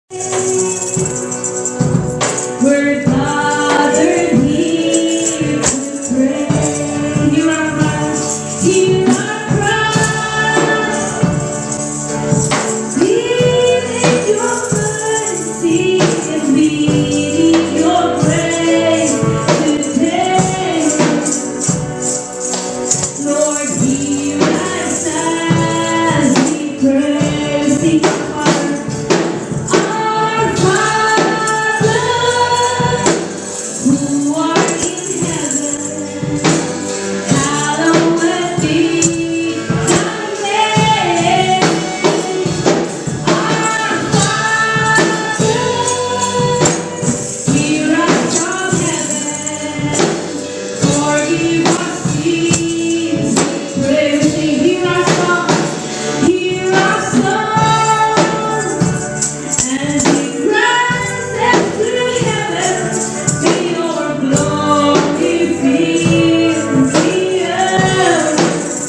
We're gathered here to pray. Hear our cries, hear our cries. We need your mercy and we need your grace today. Lord, hear us as we pray. Sing our Father. Our Father, who art in heaven, hallowed be thy name. Our Father, hear us from heaven, forgive our sins, we pray. We say, hear our song, hear our song, and we rise up to heaven. May your glory fill the earth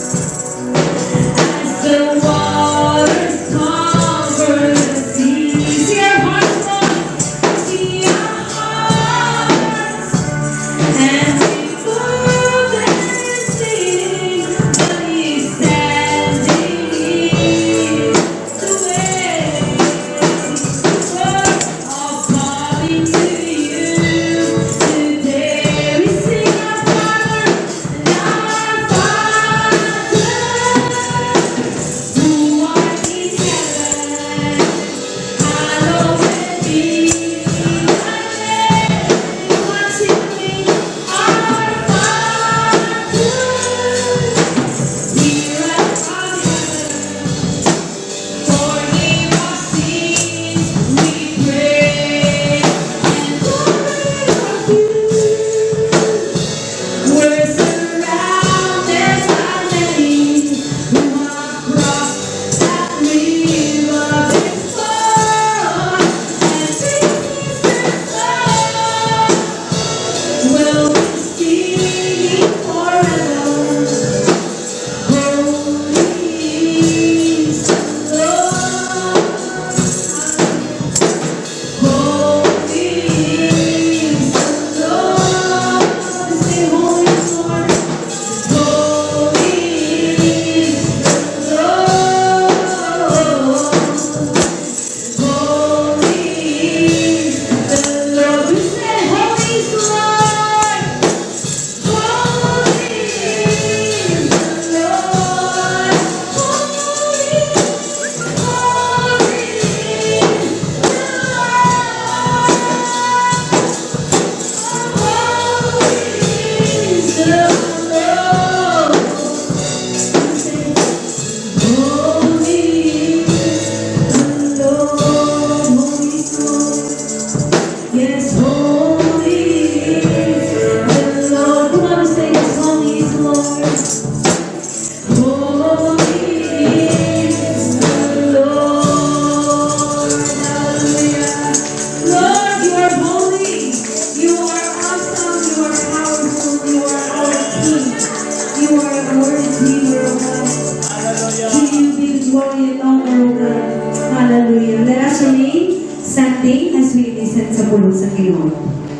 as the waters cover the seas. See our hearts, Lord, see our hearts, and we move and sing. But He's standing in the way. We're all calling to you today. We sing our Father, and our Father, who art in heaven, hallowed be thy name. Come on, sing with me. Our Father, hear us from heaven, forgive our sins, we pray, and glory of you. We're surrounded by many who have crossed that river before, and peace will be singing forever. Holy is the Lord. Holy is the Lord. Say, holy is the Lord. Holy is the Lord. Holy is the Lord. We say, holy is the Lord. Holy is the Lord. Holy, holy is the Yes, holy is the Lord. Come on, say this, holy is the Lord. Holy is the Lord. Hallelujah. Lord, you are holy. You are awesome. You are powerful. You are our King. You are a worthy Redeemer, O God. To you be the glory and honor, O God. Hallelujah. Let us remain standing as we listen sa pulong sa Ginoo.